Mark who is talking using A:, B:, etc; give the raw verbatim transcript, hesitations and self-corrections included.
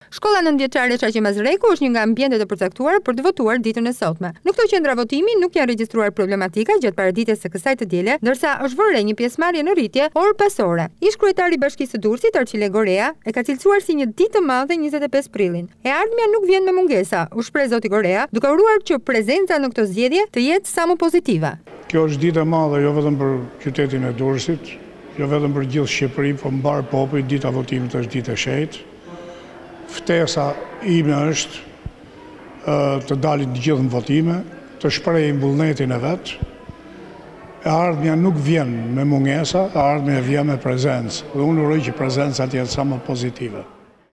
A: Shkolla nëntëvjeçare Shaqe Mazreku është një nga ambientet e përcaktuara për të votuar ditën e sotme. Në këto qendra votimi nuk janë regjistruar problematika gjatë paraditjes së kësaj të diele, ndërsa është vënë një pjesëmarrje në rritje orë pas ore. Ish kryetari i Bashkisë së Durrësit, Arçile Gorea, e ka cilësuar si një ditë të madhe njëzet e pesë prillin. E ardhmja nuk vjen me mungesa, u shpreh zoti Gorea, duke uruar që prezenca në këtë zgjedhje të jetë sa më pozitive.
B: Kjo është ditë e madhe jo vetëm për qytetin e Durrësit, jo vetëm për gjithë Shqipërinë, por mbar popullit. Dita e votimit është ditë e shenjtë. Ftesa ime është të dalin të gjithë në votime, të shprehin vullnetin e vet. E ardhmja nuk vjen me mungesa, e ardhmja vjen me prezencë. Dhe unë uroj që prezenca të jetë sa më pozitive.